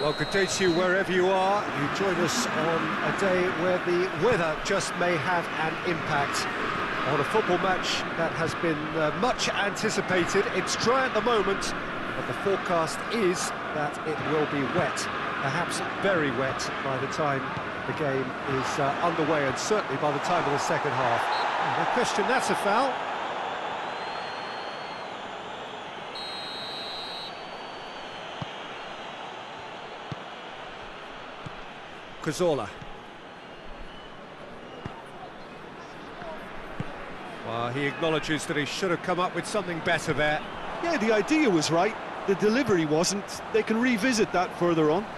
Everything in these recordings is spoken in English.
Well, good day to you wherever you are. You join us on a day where the weather just may have an impact on a football match that has been much anticipated. It's dry at the moment, but the forecast is that it will be wet, perhaps very wet by the time the game is underway, and certainly by the time of the second half. No question, that's a foul. Cazorla. Well, he acknowledges that he should have come up with something better there. Yeah, the idea was right, the delivery wasn't. They can revisit that further on.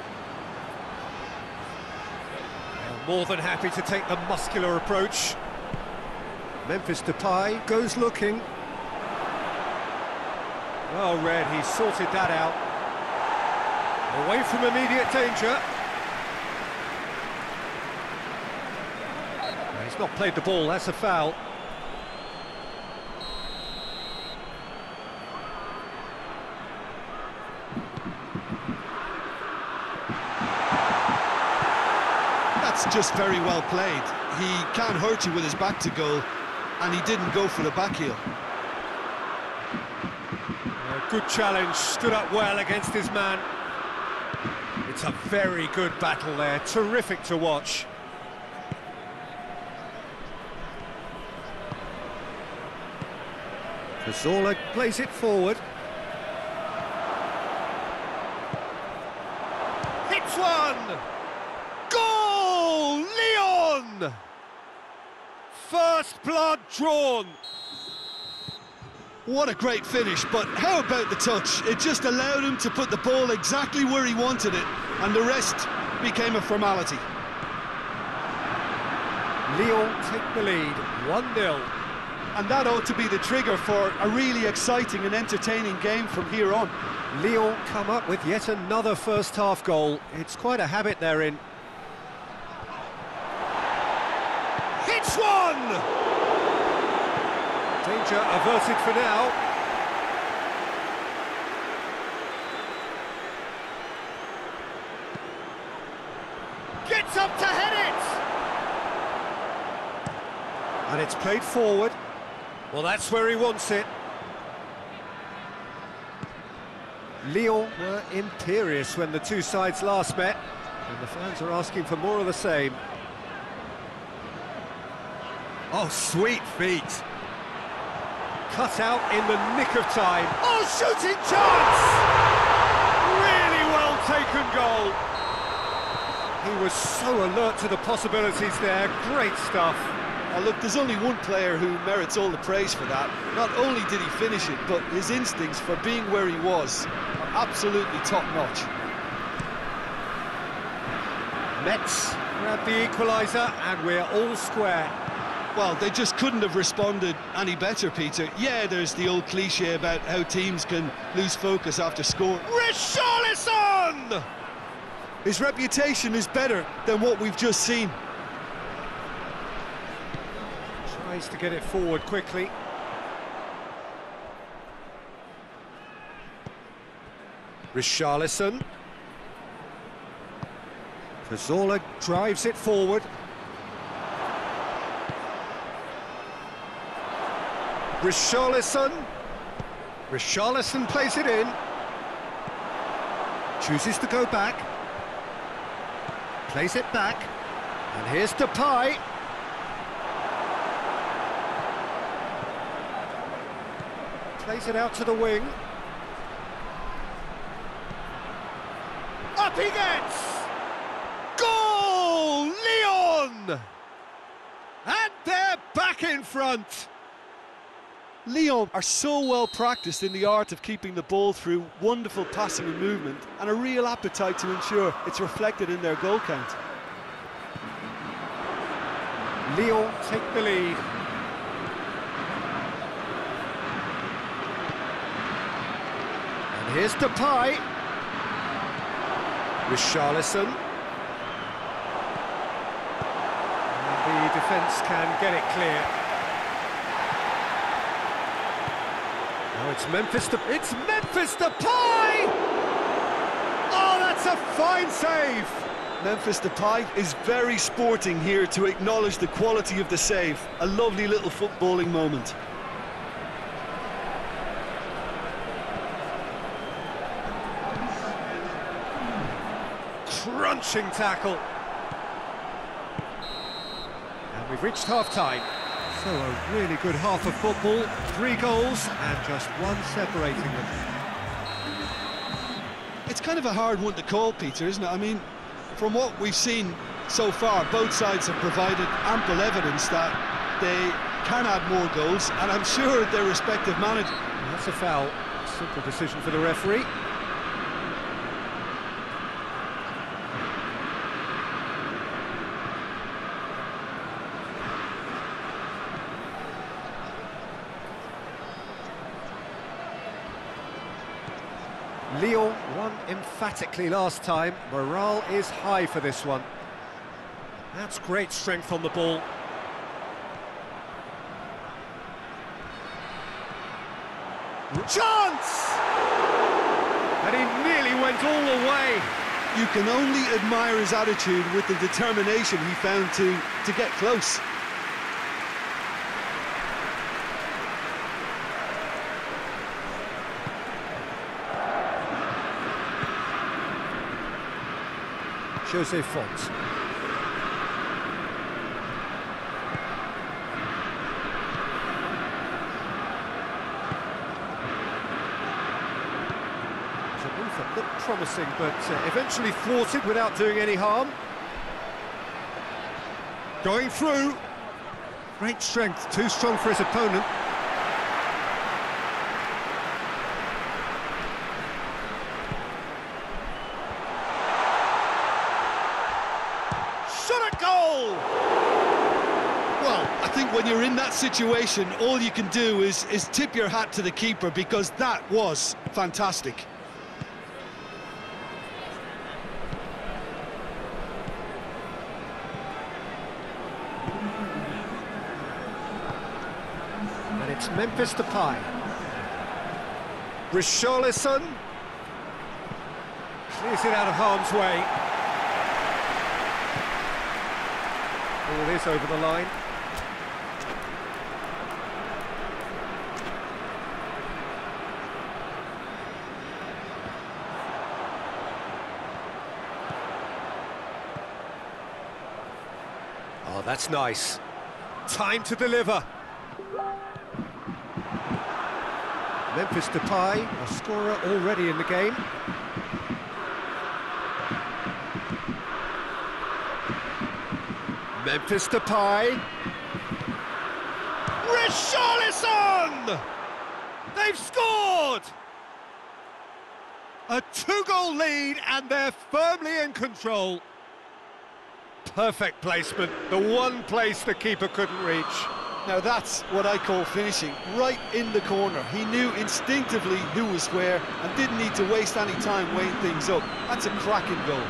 More than happy to take the muscular approach. Memphis Depay goes looking. Well read, he sorted that out. Away from immediate danger. He's not played the ball, that's a foul. That's just very well played. He can't hurt you with his back to goal, and he didn't go for the back heel. Good challenge, stood up well against his man. It's a very good battle there, terrific to watch. Cazorla plays it forward. Hits one! Goal! Lyon! First blood drawn. What a great finish, but how about the touch? It just allowed him to put the ball exactly where he wanted it, and the rest became a formality. Lyon take the lead, 1-0. And that ought to be the trigger for a really exciting and entertaining game from here on. Lyon come up with yet another first-half goal. It's quite a habit they're in. Hits one! Danger averted for now. Gets up to head it! And it's played forward. Well, that's where he wants it. Lyon were imperious when the two sides last met, and the fans are asking for more of the same. Oh, sweet feet. Cut out in the nick of time. Oh, shooting chance! Really well taken goal. He was so alert to the possibilities there. Great stuff. Oh, look, there's only one player who merits all the praise for that. Not only did he finish it, but his instincts for being where he was are absolutely top-notch. Metz grab the equaliser, and we're all square. Well, they just couldn't have responded any better, Peter. Yeah, there's the old cliché about how teams can lose focus after scoring. Richarlison! His reputation is better than what we've just seen. Tries to get it forward quickly. Richarlison. Cazorla drives it forward. Richarlison. Richarlison plays it in. Chooses to go back. Plays it back. And here's Depay. Plays it out to the wing. Up he gets! Goal! Lyon! And they're back in front! Lyon are so well practiced in the art of keeping the ball through wonderful passing and movement, and a real appetite to ensure it's reflected in their goal count. Lyon take the lead. And here's Depay. Richarlison. And the defence can get it clear. Now it's Memphis Depay! Oh, that's It's a fine save! Memphis Depay is very sporting here to acknowledge the quality of the save. A lovely little footballing moment. Crunching tackle. And we've reached half-time. So a really good half of football. 3 goals and just one separating them. It's kind of a hard one to call, Peter, isn't it? I mean, from what we've seen so far, both sides have provided ample evidence that they can add more goals, and I'm sure their respective managers. That's a foul. Simple decision for the referee. Lyon won emphatically last time. Morale is high for this one. That's great strength on the ball. Chance! And he nearly went all the way. You can only admire his attitude with the determination he found to get close. Jose Font. It's a move that looked promising, but eventually thwarted without doing any harm. Going through. Great strength, too strong for his opponent. Well, I think when you're in that situation, all you can do is tip your hat to the keeper, because that was fantastic. And it's Memphis Depay. Richarlison clears it out of harm's way. All this over the line. Oh, that's nice. Time to deliver. Memphis Depay, a scorer already in the game. Memphis Depay. Richarlison! They've scored! A 2-goal lead and they're firmly in control. Perfect placement, the one place the keeper couldn't reach. Now that's what I call finishing, right in the corner. He knew instinctively who was where and didn't need to waste any time weighing things up. That's a cracking goal.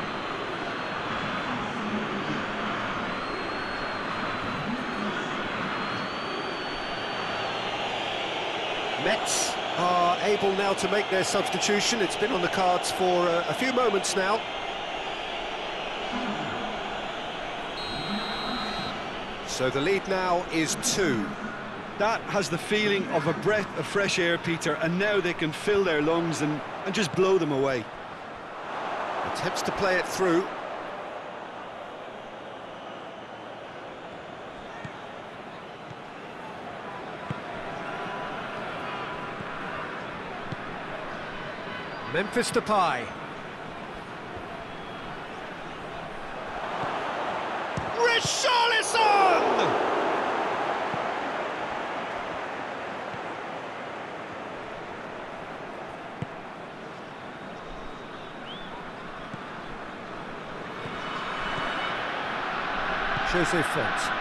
Metz are able now to make their substitution. It's been on the cards for a few moments now. So the lead now is 2. That has the feeling of a breath of fresh air, Peter, and now they can fill their lungs and just blow them away. Attempts to play it through. Memphis Depay. Richarlison! Jose Font.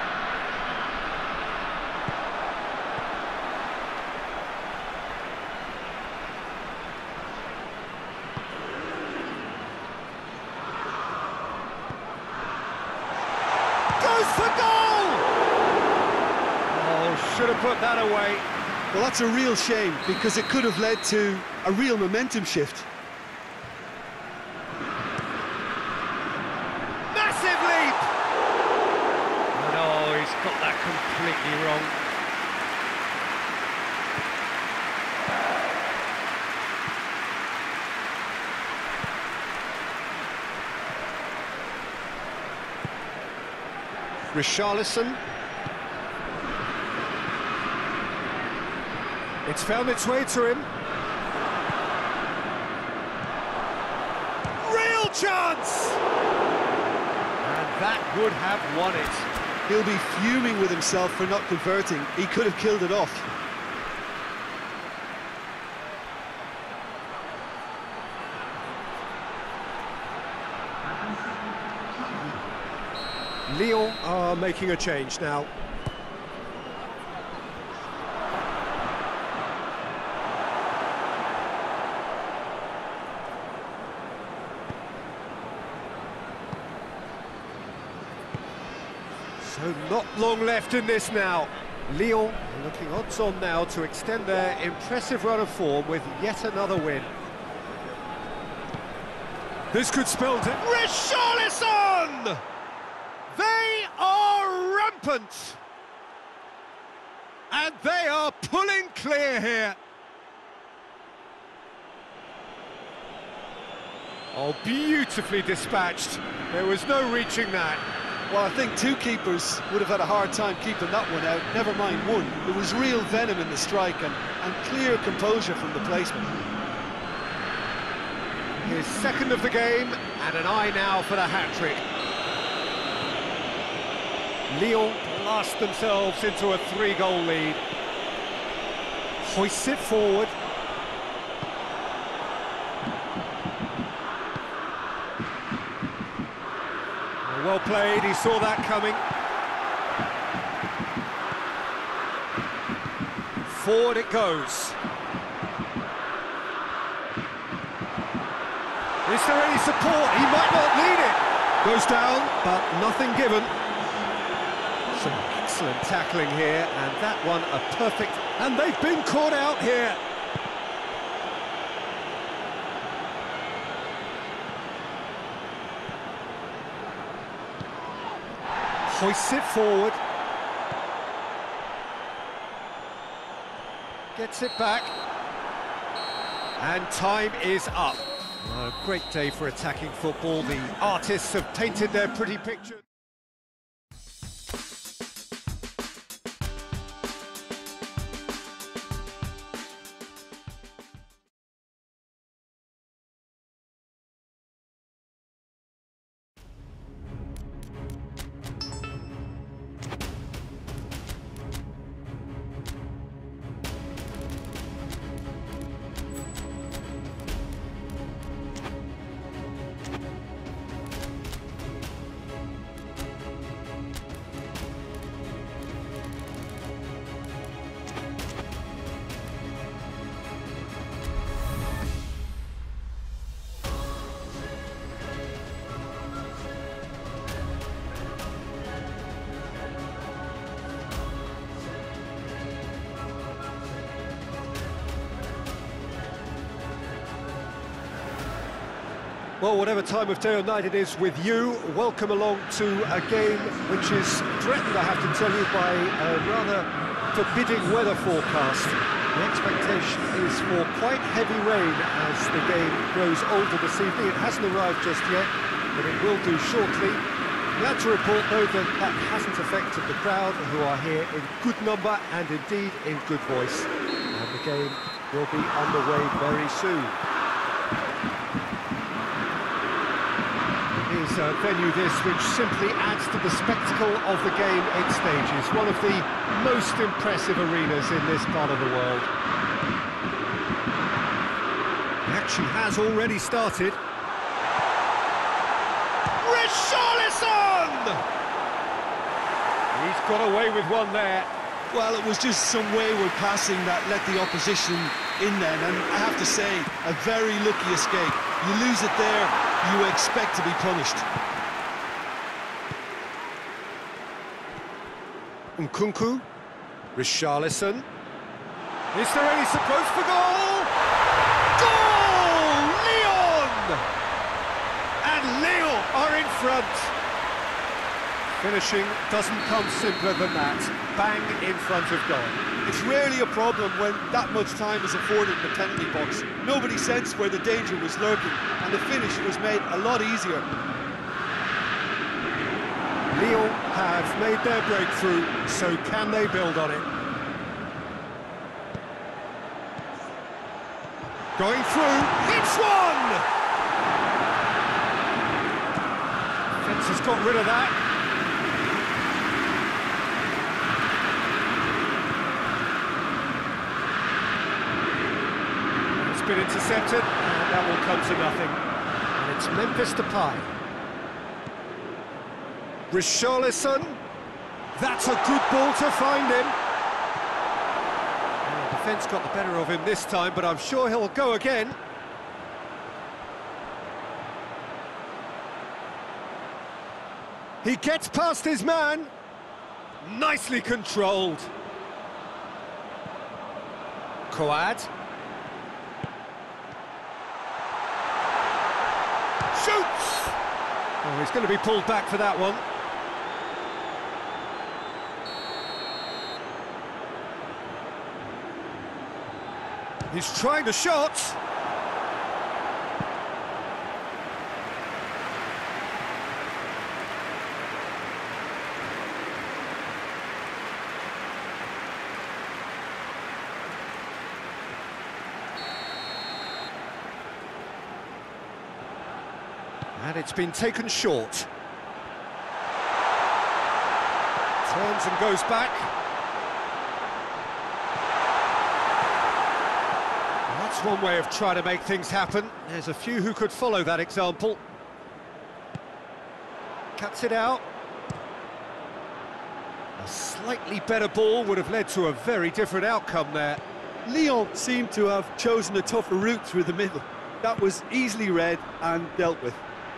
Goes for goal! Oh, should have put that away. Well, that's a real shame, because it could have led to a real momentum shift. got that completely wrong. Richarlison. It's found its way to him. Real chance! And that would have won it. He'll be fuming with himself for not converting. He could have killed it off. Lyon are making a change now. So not long left in this now. Lyon are looking odds-on now to extend their impressive run of form with yet another win. This could spell it. Richarlison! They are rampant! And they are pulling clear here. Oh, beautifully dispatched. There was no reaching that. Well, I think two keepers would have had a hard time keeping that one out, never mind one. There was real venom in the strike and clear composure from the placement. His second of the game, and an eye now for the hat-trick. Lyon blast themselves into a 3-goal lead. Hoists it forward. Well played, he saw that coming. Forward it goes. Is there any support? He might not lead it. Goes down, but nothing given. Some excellent tackling here, and that one a perfect... And they've been caught out here. Hoists it forward. Gets it back. And time is up. A great day for attacking football. The artists have painted their pretty picture. Well, whatever time of day or night it is with you, welcome along to a game which is threatened, I have to tell you, by a rather forbidding weather forecast. The expectation is for quite heavy rain as the game grows older this evening. It hasn't arrived just yet, but it will do shortly. Glad to report, though, that that hasn't affected the crowd, who are here in good number and indeed in good voice. And the game will be underway very soon. Is a venue this which simply adds to the spectacle of the game it stages. One of the most impressive arenas in this part of the world. The action has already started. Richarlison! He's got away with one there. Well, it was just some wayward passing that let the opposition in then, and I have to say, a very lucky escape. You lose it there, you expect to be punished. Nkunku, Richarlison. Is there any support for goal? Goal! Lyon! And Lyon are in front. Finishing doesn't come simpler than that. Bang in front of goal. It's rarely a problem when that much time is afforded in the penalty box. Nobody sensed where the danger was lurking, and the finish was made a lot easier. Lyon have made their breakthrough, so can they build on it? Going through, it's one! Fence has got rid of that. It's been intercepted, and that will come to nothing. And it's Memphis Depay. Richarlison, that's a good ball to find him. Well, the defence got the better of him this time, but I'm sure he'll go again. He gets past his man. Nicely controlled. Coad. Shoots! Oh, he's going to be pulled back for that one. He's trying the shot. And it's been taken short. Turns and goes back. That's one way of trying to make things happen. There's a few who could follow that example. Cuts it out. A slightly better ball would have led to a very different outcome there. Lyon seemed to have chosen a tougher route through the middle. That was easily read and dealt with.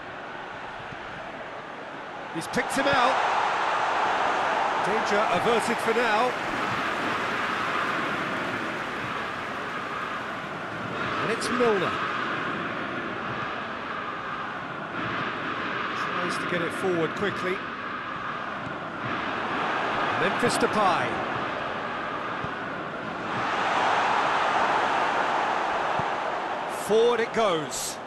He's picked him out. Danger averted for now. And it's Milner. Tries to get it forward quickly. Memphis Depay. Forward it goes.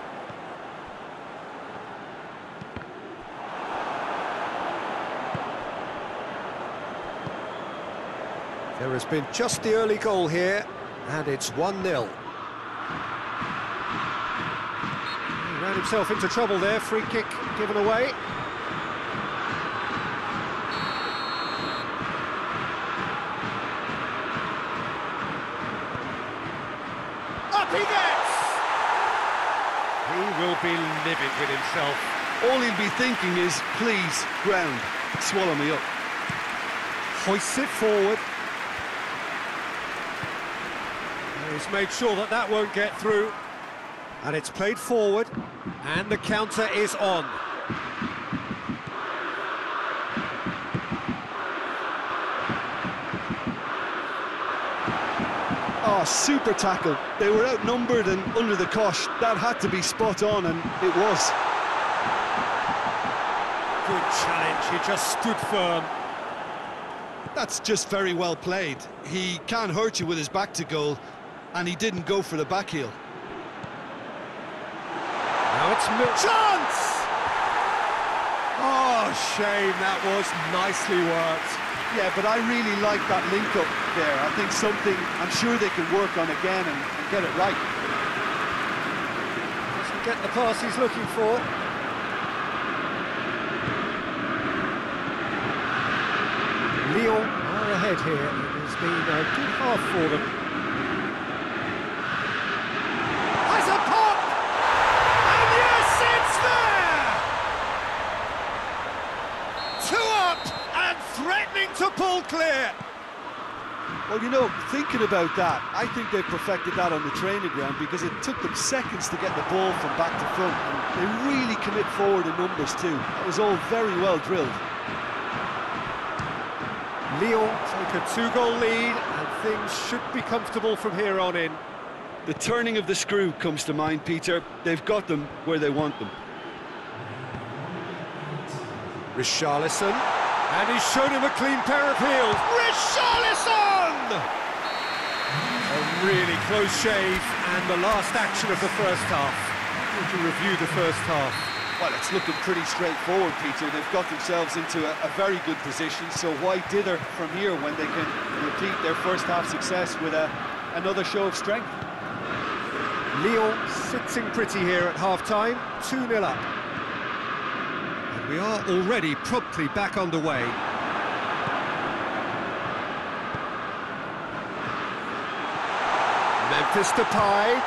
There has been just the early goal here, and it's 1-0. He ran himself into trouble there, free kick given away. Up he gets! He will be livid with himself. All he'll be thinking is, please, ground, swallow me up. Hoists it forward. He's made sure that that won't get through. And it's played forward. And the counter is on. Oh, super tackle. They were outnumbered and under the cosh. That had to be spot on, and it was. Good challenge, he just stood firm. That's just very well played. He can hurt you with his back to goal, and he didn't go for the back heel. Now it's chance! Oh, shame, that was nicely worked. Yeah, but I really like that link-up there. I think something I'm sure they can work on again and get it right. Doesn't get the pass he's looking for. Lyon are ahead here. It has been a good half for them. Has a pop! And yes, it's there! 2 up and threatening to pull clear. Well, you know, thinking about that, I think they perfected that on the training ground because it took them seconds to get the ball from back to front, and they really commit forward in numbers too. That was all very well drilled. Lyon take a 2-goal lead, and things should be comfortable from here on in. The turning of the screw comes to mind, Peter. They've got them where they want them. Richarlison. And he's shown him a clean pair of heels. Richarlison! A really close shave, and the last action of the first half. To review the first half. Well, it's looking pretty straightforward, Peter. They've got themselves into a very good position, so why dither from here when they can repeat their first half success with another show of strength? Lyon sitting pretty here at half-time, 2-0 up. And we are already promptly back underway. Memphis Depay.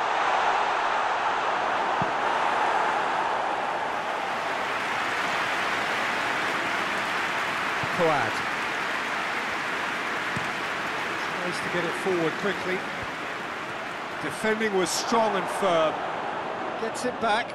Coad. Tries to get it forward quickly. Defending was strong and firm. Gets it back.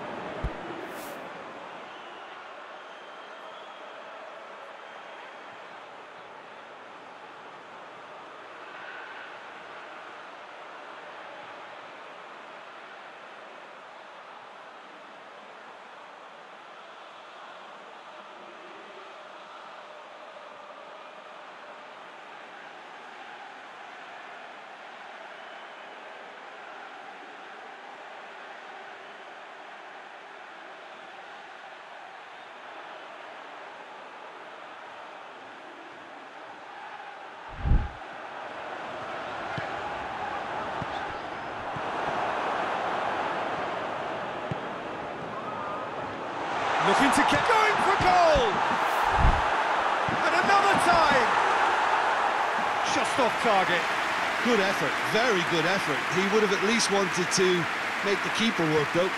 Looking to get going for goal! And another time! Just off target. Good effort, very good effort. He would have at least wanted to make the keeper work, though.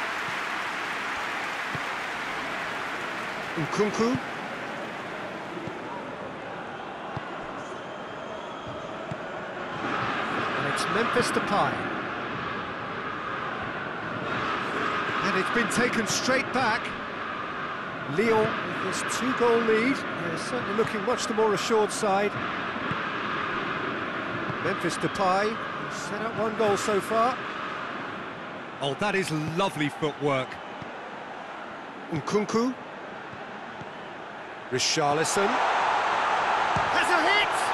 Nkunku. And it's Memphis Depay. And it's been taken straight back. Lyon with this 2-goal lead. They're certainly looking much the more assured side. Memphis Depay has set up 1 goal so far. Oh, that is lovely footwork. Nkunku. Richarlison. Has a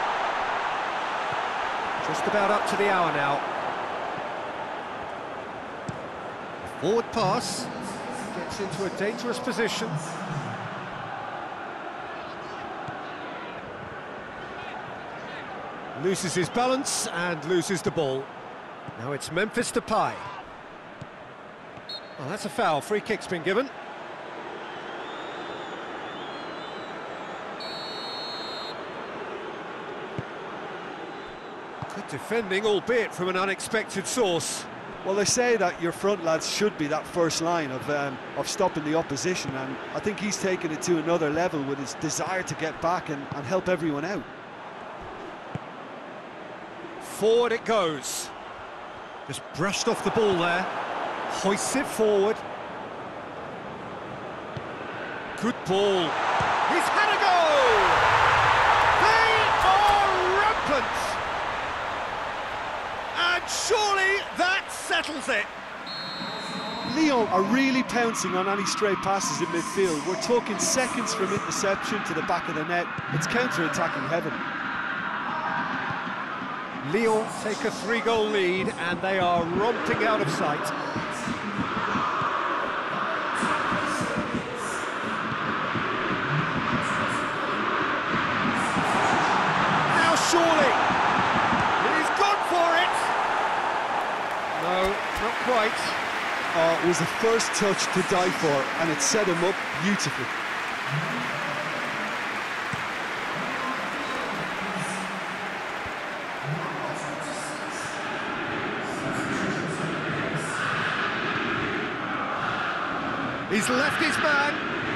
hit! Just about up to the hour now. Forward pass. Gets into a dangerous position. Loses his balance and loses the ball. Now it's Memphis Depay. Well, that's a foul. Free kick's been given. Good defending, albeit from an unexpected source. Well, they say that your front lads should be that first line of stopping the opposition, and I think he's taken it to another level with his desire to get back and help everyone out. Forward it goes. Just brushed off the ball there. Hoists it forward. Good ball. He's had a goal! They are rampant! And surely that settles it. Lyon are really pouncing on any stray passes in midfield. We're talking seconds from interception to the back of the net. It's counter-attacking heaven. Lyon take a 3-goal lead and they are romping out of sight. Now surely, he's gone for it. No, not quite. It was the first touch to die for, and it set him up beautifully. He's left his man.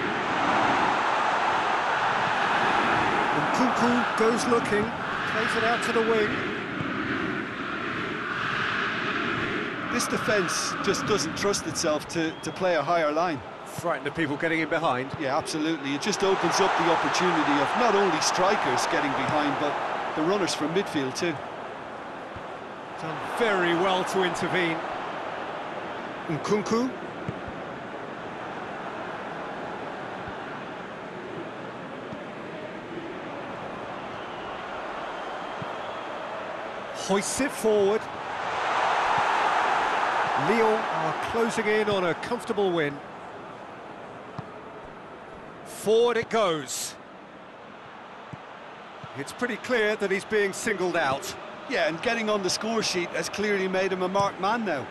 And Nkunku goes looking, plays it out to the wing. This defence just doesn't trust itself to play a higher line. Frightened of people getting in behind. Yeah, absolutely. It just opens up the opportunity of not only strikers getting behind, but the runners from midfield too. Done very well to intervene. Nkunku. hoists it forward. Lyon are closing in on a comfortable win. Forward it goes. It's pretty clear that he's being singled out. Yeah, and getting on the score sheet has clearly made him a marked man now.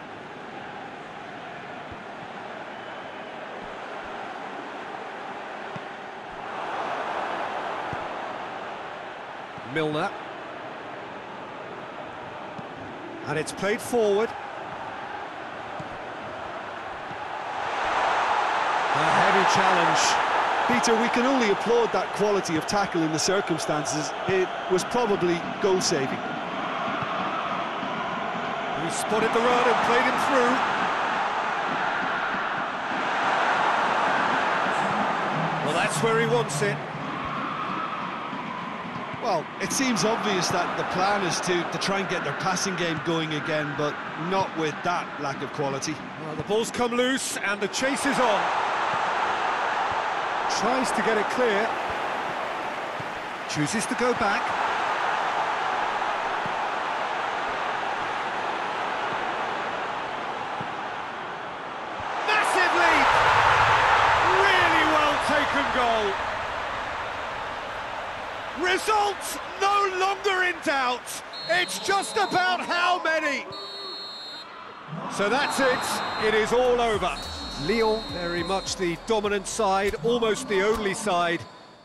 Milner. And it's played forward. A heavy challenge. Peter, we can only applaud that quality of tackle in the circumstances. It was probably goal-saving. He spotted the run and played him through. Well, that's where he wants it. Well, it seems obvious that the plan is to try and get their passing game going again, but not with that lack of quality. Well, the ball's come loose and the chase is on. Tries to get it clear. Chooses to go back. Massive leap! Really well taken goal. Results no longer in doubt. It's just about how many. So that's it. It is all over. Lyon, very much the dominant side, almost the only side.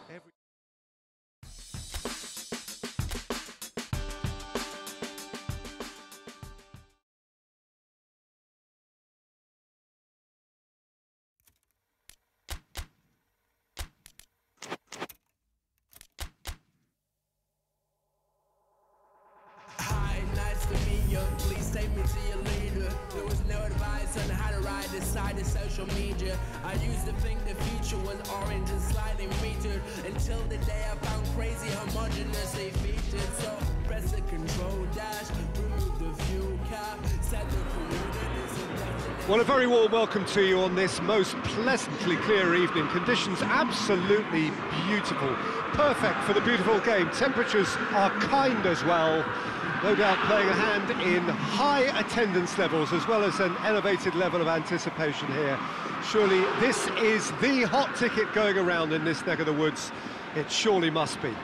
Please take me to your leader. There was no advice on how to ride this side of social media. I used to think the future was orange and slightly featured, until the day I found crazy homogeneously featured. So press the control dash, remove the fuel cap, set the coordinates. Well, a very warm welcome to you on this most pleasantly clear evening. Conditions absolutely beautiful, perfect for the beautiful game. Temperatures are kind as well. No doubt playing a hand in high attendance levels as well as an elevated level of anticipation here. Surely this is the hot ticket going around in this neck of the woods. It surely must be. It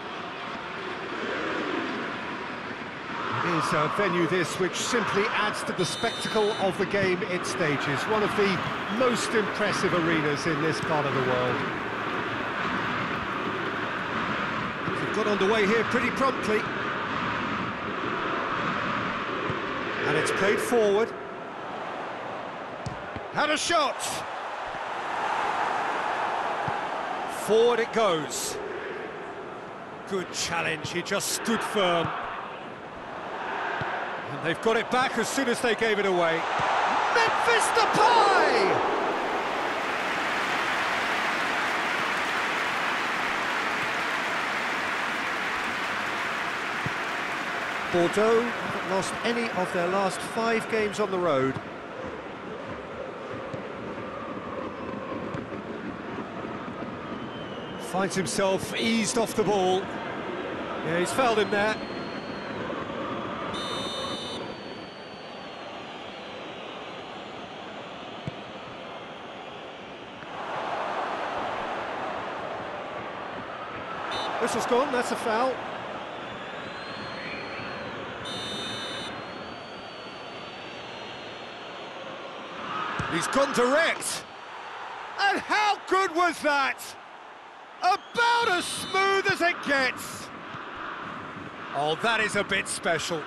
is a venue this which simply adds to the spectacle of the game it stages. One of the most impressive arenas in this part of the world. We've got underway here pretty promptly. And it's played forward. Had a shot! Forward it goes. Good challenge, he just stood firm. And they've got it back as soon as they gave it away. Memphis Depay! Bordeaux haven't lost any of their last 5 games on the road. Finds himself eased off the ball. Yeah, he's fouled him there. Whistle's gone, that's a foul. He's gone direct. And how good was that? About as smooth as it gets. Oh, that is a bit special.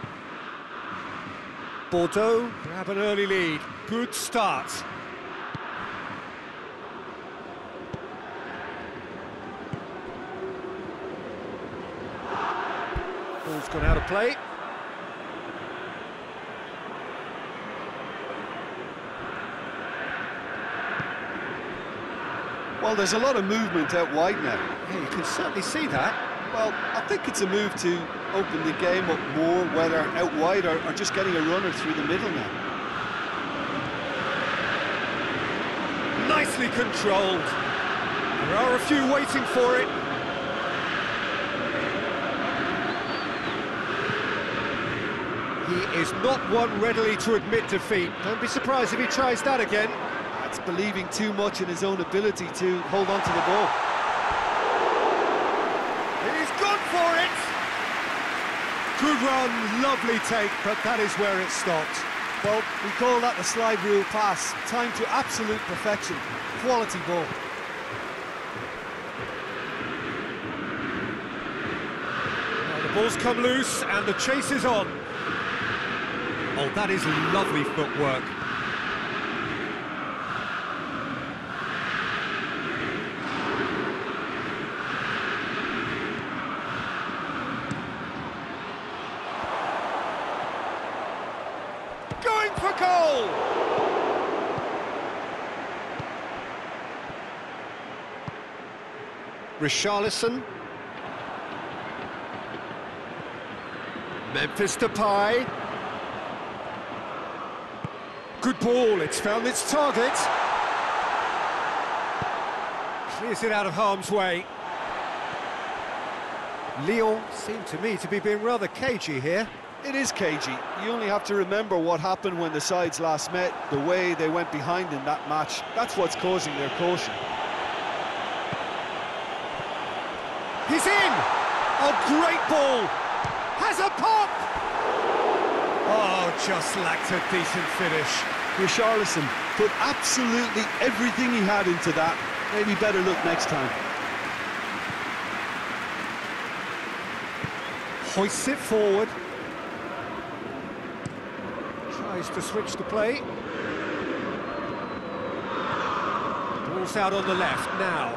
Bordeaux grab an early lead. Good start. Ball's gone out of play. Well, there's a lot of movement out wide now. Yeah, you can certainly see that. Well, I think it's a move to open the game up more, whether out wide or just getting a runner through the middle now. Nicely controlled. There are a few waiting for it. He is not one readily to admit defeat. Don't be surprised if he tries that again. That's believing too much in his own ability to hold on to the ball. He's gone for it! Good run, lovely take, but that is where it stopped. Well, we call that the slide rule pass. Time to absolute perfection. Quality ball. Now the ball's come loose and the chase is on. Oh, that is lovely footwork. Going for goal! Richarlison. Memphis Depay. Good ball, it's found its target. Clears it out of harm's way. Lyon seem to me to be being rather cagey here. It is cagey. You only have to remember what happened when the sides last met, the way they went behind in that match. That's what's causing their caution. He's in! A great ball! Has a pop! Oh, just lacked a decent finish. Richarlison put absolutely everything he had into that. Maybe better look next time. Hoists it forward. Tries to switch the play. Ball's out on the left now.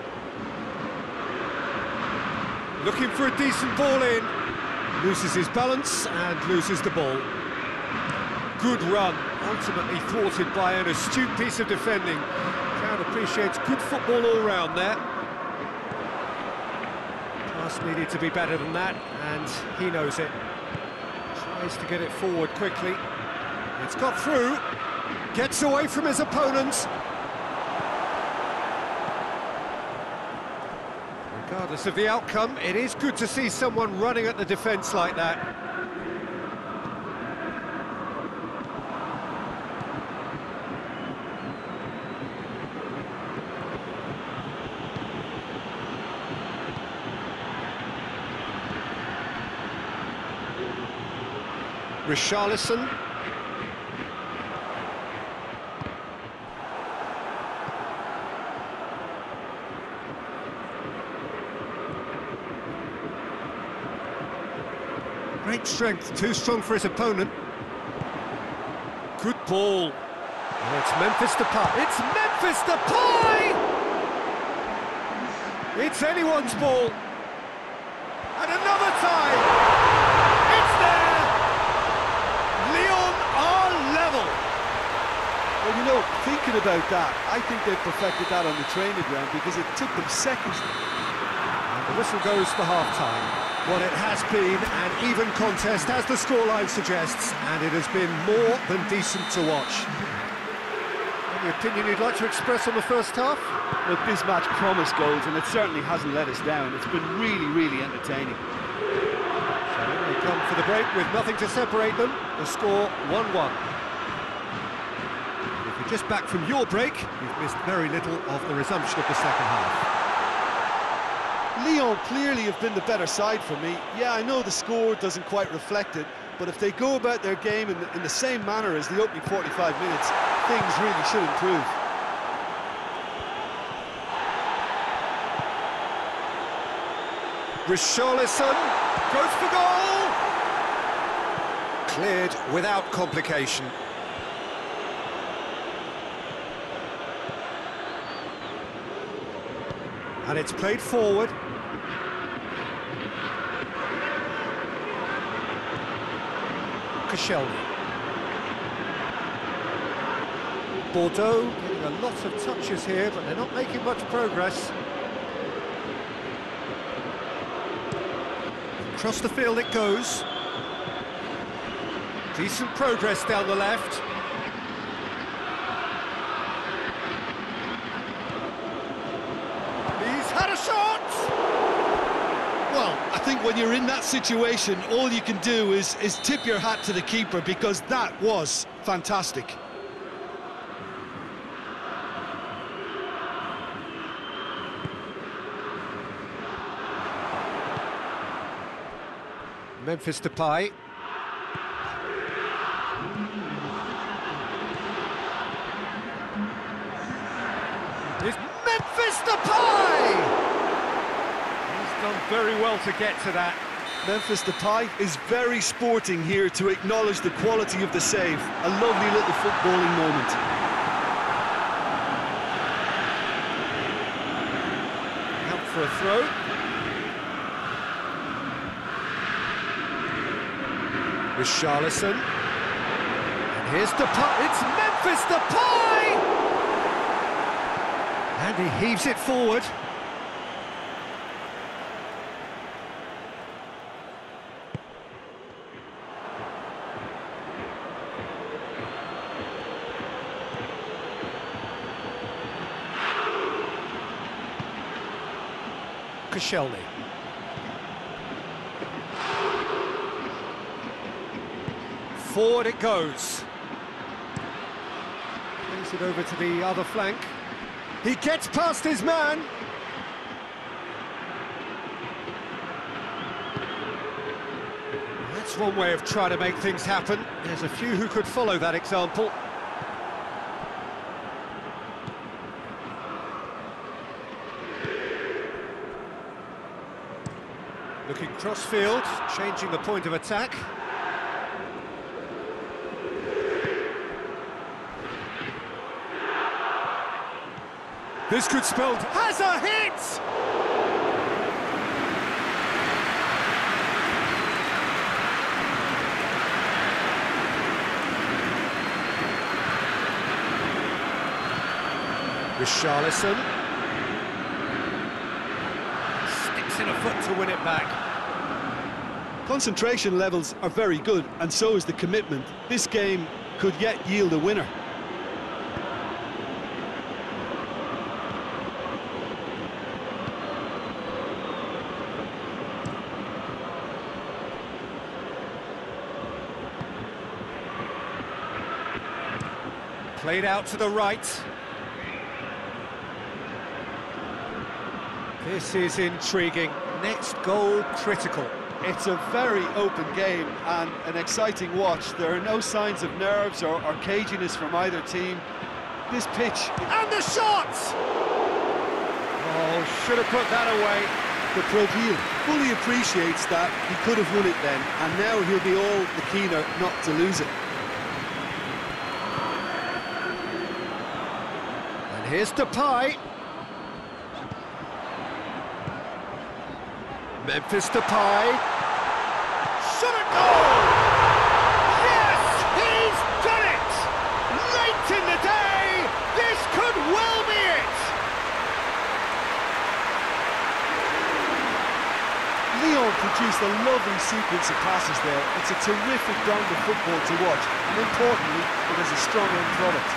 Looking for a decent ball in. Loses his balance and loses the ball. Good run, ultimately thwarted by an astute piece of defending. Crowd appreciates good football all round there. Pass needed to be better than that, and he knows it. Tries to get it forward quickly. It's got through. Gets away from his opponents. Regardless of the outcome, it is good to see someone running at the defence like that. Richarlison. Great strength, too strong for his opponent. Good ball. And it's Memphis Depay. It's Memphis Depay! It's anyone's ball. And another time. It's there. Lyon are level. Well, you know, thinking about that, I think they've perfected that on the training ground because it took them seconds. And the whistle goes for half-time. Well, it has been an even contest, as the scoreline suggests, and it has been more than decent to watch. Any opinion you'd like to express on the first half? Look, this match promised goals, and it certainly hasn't let us down. It's been really, really entertaining. So they come for the break with nothing to separate them. The score 1-1. If you're just back from your break, you've missed very little of the resumption of the second half. Lyon clearly have been the better side for me. Yeah, I know the score doesn't quite reflect it, but if they go about their game in the same manner as the opening 45 minutes, things really should improve. Richarlison goes for goal! Cleared without complication. And it's played forward. Koscielny. Bordeaux getting a lot of touches here, but they're not making much progress. Across the field it goes. Decent progress down the left. He's had a shot! Well, think when you're in that situation, all you can do is tip your hat to the keeper, because that was fantastic. Memphis Depay. It's Memphis Depay! He's done very well to get to that. Memphis Depay is very sporting here to acknowledge the quality of the save. A lovely little footballing moment. Out for a throw. With Charlison. And here's Depay. It's Memphis Depay! And he heaves it forward. Koscielny. Forward it goes. Plays it over to the other flank. He gets past his man. That's one way of trying to make things happen. There's a few who could follow that example. Looking cross-field, changing the point of attack. This could spell... Has a hit! Richarlison. Sticks in a foot to win it back. Concentration levels are very good, and so is the commitment. This game could yet yield a winner. Played out to the right. This is intriguing. Next goal critical. It's a very open game and an exciting watch. There are no signs of nerves or caginess from either team. This pitch... And the shot! Oh, should have put that away. The Proville fully appreciates that he could have won it then, and now he'll be all the keener not to lose it. And here's Depay. Memphis Depay. Shot a goal! Yes, he's done it! Late in the day, this could well be it! Lyon produced a lovely sequence of passes there. It's a terrific brand of football to watch, and importantly, it is a strong end product.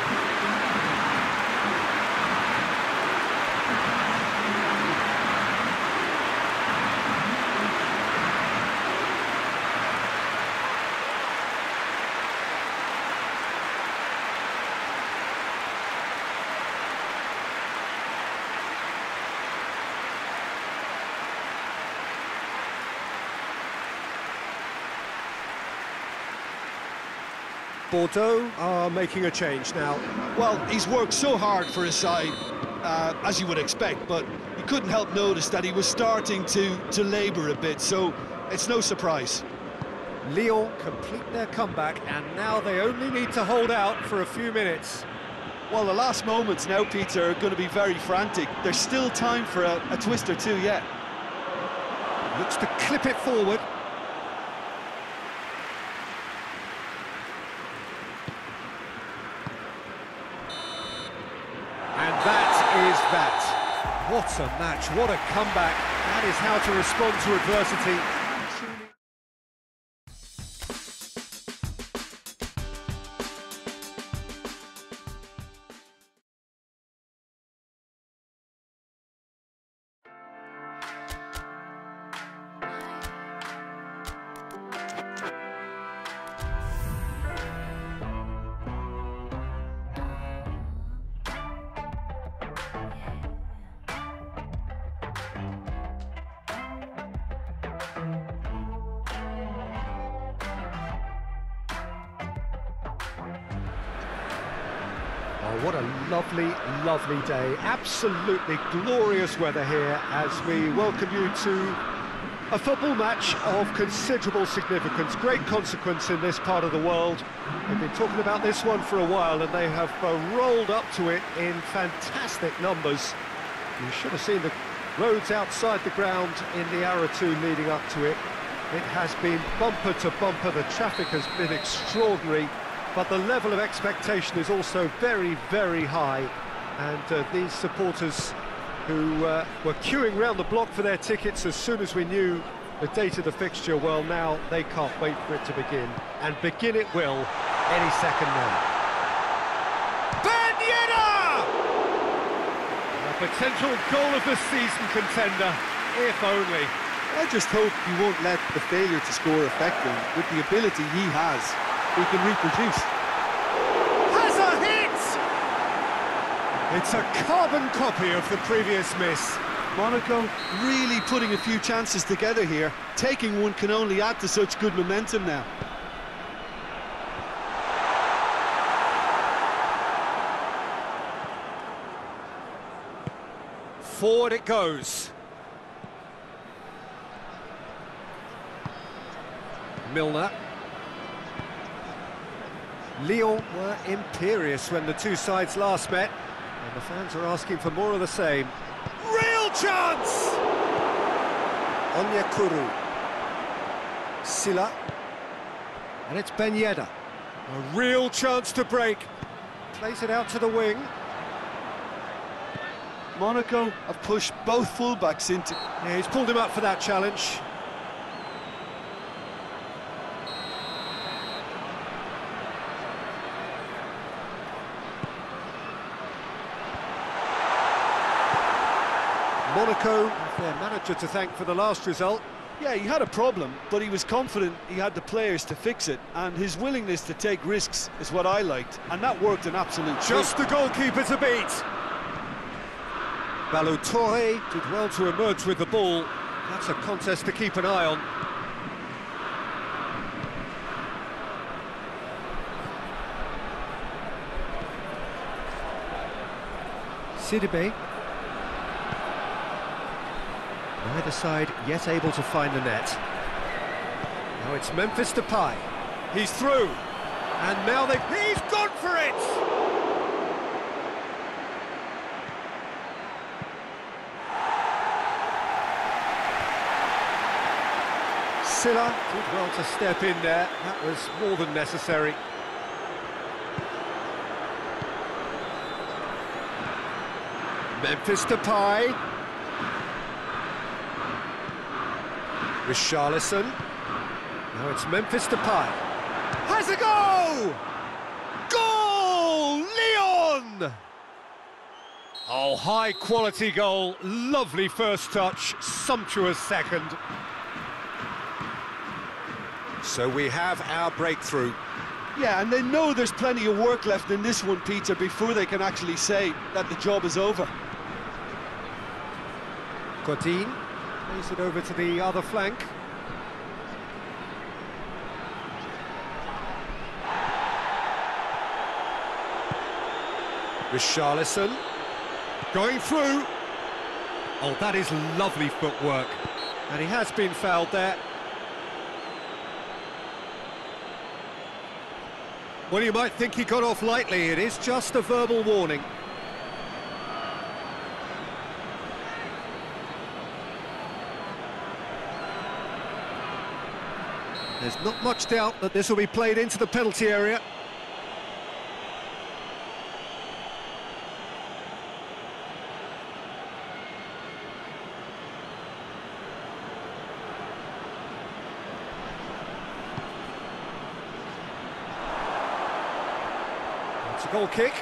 Bordeaux are making a change now. Well, he's worked so hard for his side, as you would expect, but you couldn't help notice that he was starting to labour a bit, so it's no surprise. Lyon complete their comeback, and now they only need to hold out for a few minutes. Well, the last moments now, Peter, are going to be very frantic. There's still time for a twist or two yet. Looks to clip it forward. And that is that. What a match, what a comeback. That is how to respond to adversity. Oh, what a lovely, lovely day. Absolutely glorious weather here as we welcome you to a football match of considerable significance, great consequence in this part of the world. We've been talking about this one for a while and they have rolled up to it in fantastic numbers. You should have seen the roads outside the ground in the hour or two leading up to it. It has been bumper to bumper, the traffic has been extraordinary, but the level of expectation is also very, very high. And these supporters who were queuing round the block for their tickets as soon as we knew the date of the fixture, well, now they can't wait for it to begin. And begin it will any second now. Ben Yedder! A potential goal of the season contender, if only. I just hope he won't let the failure to score affect him. With the ability he has, he can reproduce. Has a hit! It's a carbon copy of the previous miss. Monaco really putting a few chances together here. Taking one can only add to such good momentum now. Forward it goes. Milner. Lyon were imperious when the two sides last met, and the fans are asking for more of the same. Real chance! Onyekuru. Silla. And it's Ben Yedder. A real chance to break. Plays it out to the wing. Monaco have pushed both fullbacks into... Yeah, he's pulled him up for that challenge. Monaco have their manager to thank for the last result. Yeah, he had a problem, but he was confident he had the players to fix it, and his willingness to take risks is what I liked, and that worked an absolute treat. Just the goalkeeper to beat. Ballo-Touré did well to emerge with the ball. That's a contest to keep an eye on. Sidibe. Neither side yet able to find the net. Now it's Memphis Depay. He's through. And now he's gone for it! Silla did well to step in there. That was more than necessary. Memphis Depay. Richarlison. Now it's Memphis Depay. Has a go! Goal! Lyon! Oh, high-quality goal. Lovely first touch. Sumptuous second. So we have our breakthrough. Yeah, and they know there's plenty of work left in this one, Peter, before they can actually say that the job is over. Godin plays it over to the other flank. Richarlison going through. Oh, that is lovely footwork. And he has been fouled there. Well, you might think he got off lightly. It is just a verbal warning. There's not much doubt that this will be played into the penalty area. It's a goal kick.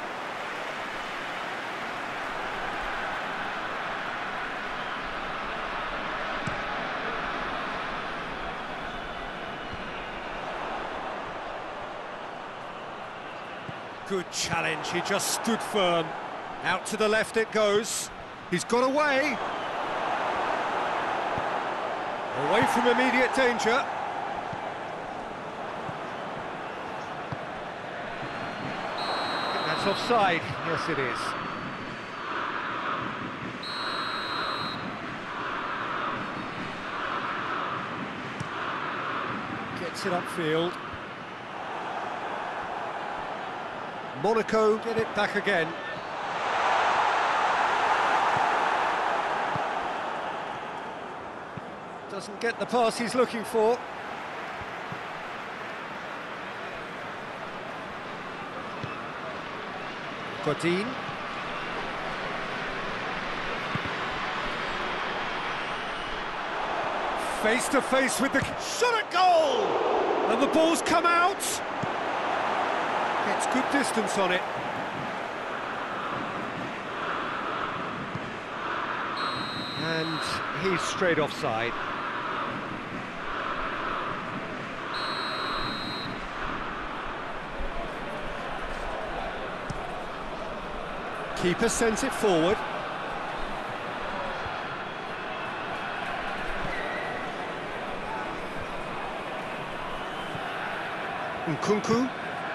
Good challenge, he just stood firm. Out to the left it goes. He's got away. Away from immediate danger. That's offside. Yes, it is. Gets it upfield. Monaco get it back again. Doesn't get the pass he's looking for. Godin. Face to face with the shot at goal! And the ball's come out! Gets good distance on it. And he's straight offside. Keeper sends it forward. Nkunku.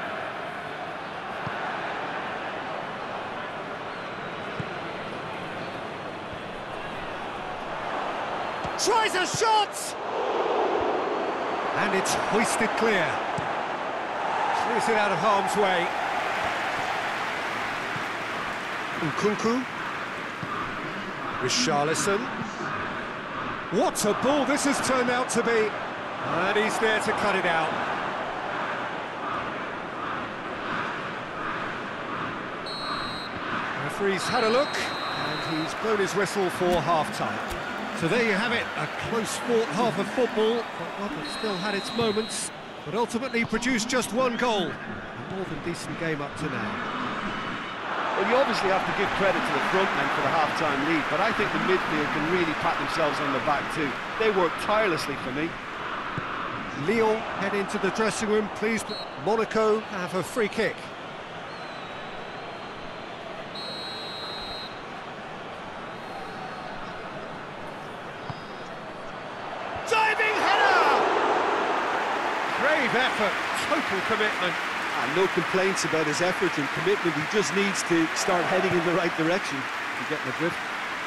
Tries a shot! And it's hoisted clear. Clears it out of harm's way. Nkunku. Richarlison. What a ball this has turned out to be. And he's there to cut it out. Referee's had a look, and he's blown his whistle for half-time. So there you have it, a close-fought half of football, but one that still had its moments, but ultimately produced just one goal. A more than decent game up to now. Well, you obviously have to give credit to the front men for the half-time lead, but I think the midfield can really pat themselves on the back too. They work tirelessly for me. Lyon head into the dressing room, pleased. Monaco have a free kick. Diving header! Brave effort, total commitment. And no complaints about his effort and commitment. He just needs to start heading in the right direction. You get the drift.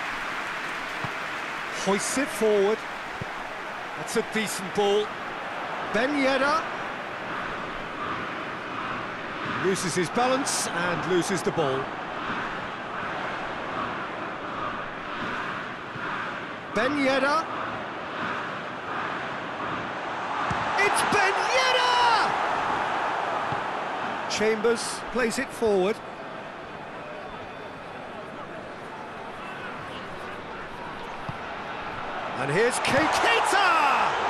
Hoists it forward. That's a decent ball. Ben Yedder loses his balance and loses the ball. Ben Yedder. It's Ben Yedder! Chambers plays it forward. And here's Keita!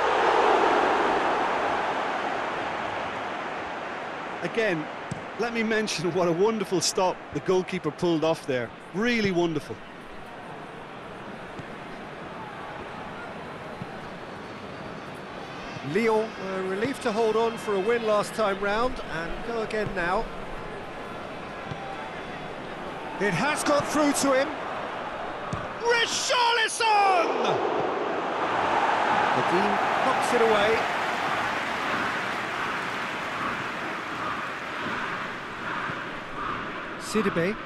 Again, let me mention what a wonderful stop the goalkeeper pulled off there. Really wonderful. Lyon were relieved to hold on for a win last time round and go again now. It has got through to him. Richarlison! Godin knocks it away. Sidibe.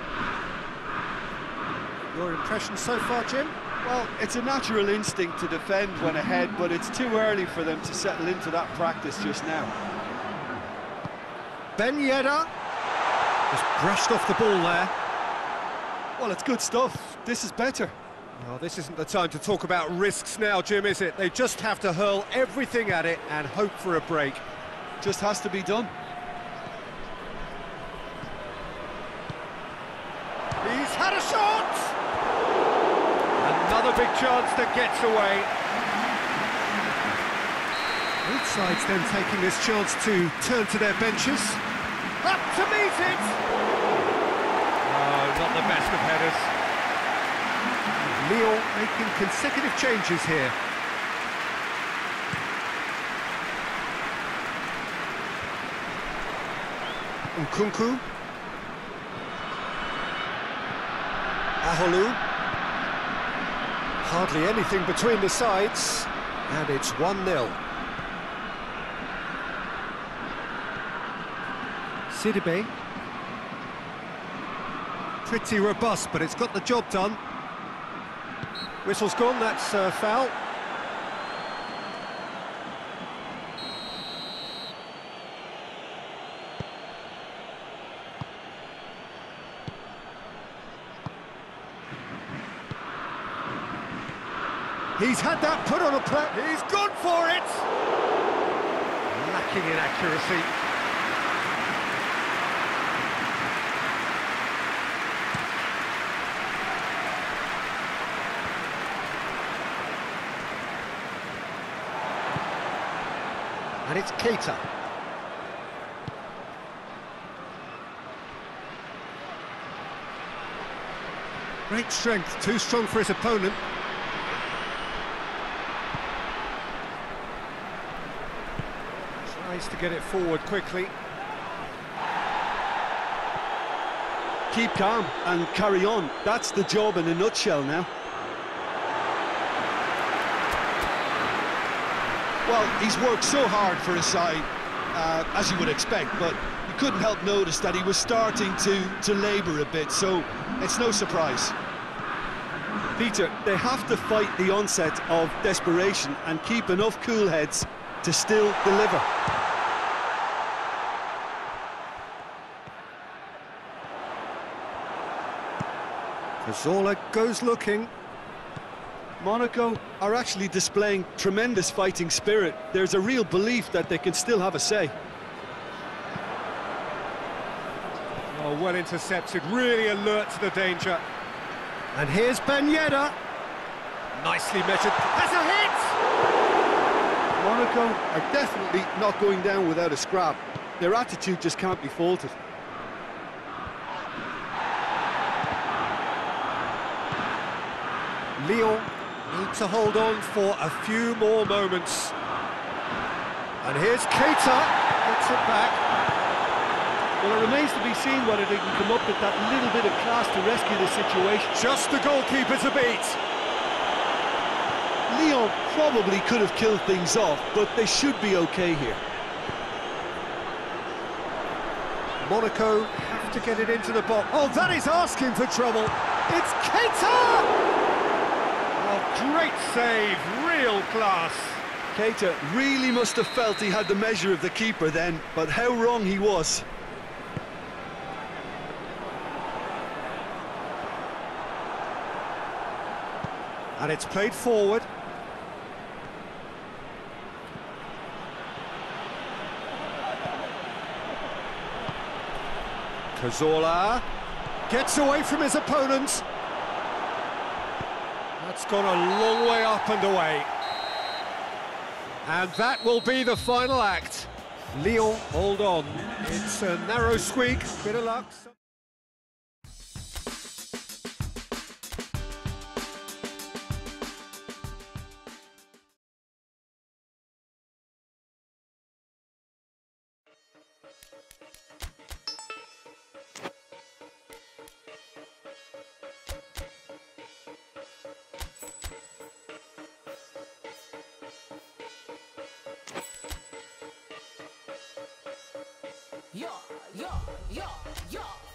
Your impression so far, Jim? Well, it's a natural instinct to defend when ahead, but it's too early for them to settle into that practice just now. Ben Yedder just brushed off the ball there. Well, it's good stuff. This is better. Well, this isn't the time to talk about risks now, Jim, is it? They just have to hurl everything at it and hope for a break. Just has to be done. He's had a shot! Another big chance that gets away. Both sides then taking this chance to turn to their benches. Up to meet it! Oh, not the best of headers. Lyon making consecutive changes here. Nkunku. Aholu. Hardly anything between the sides, and it's 1-0. Sidibe. Pretty robust, but it's got the job done. Whistle's gone, that's foul. He's had that put on a plate. He's gone for it! Lacking in accuracy. And it's Keita. Great strength, too strong for his opponent. Tries to get it forward quickly. Keep calm and carry on. That's the job in a nutshell now. Well, he's worked so hard for his side, as you would expect, but you couldn't help notice that he was starting to labour a bit, so it's no surprise. Peter, they have to fight the onset of desperation and keep enough cool heads to still deliver. Cazorla goes looking. Monaco are actually displaying tremendous fighting spirit. There's a real belief that they can still have a say. Oh, well intercepted, really alert to the danger. And here's Ben Yedder. Nicely measured. Has a hit! Monaco are definitely not going down without a scrap. Their attitude just can't be faulted. Lyon need to hold on for a few more moments. And here's Keita, gets it back. Well, it remains to be seen whether they can come up with that little bit of class to rescue the situation. Just the goalkeeper to beat. Lyon probably could have killed things off, but they should be okay here. Monaco have to get it into the box. Oh, that is asking for trouble. It's Keita! Oh, great save, real class. Keita really must have felt he had the measure of the keeper then, but how wrong he was. And it's played forward. Cazorla gets away from his opponents. That's gone a long way up and away. And that will be the final act. Lyon, hold on. It's a narrow squeak, bit of luck. Yeah, yeah, yeah, yeah.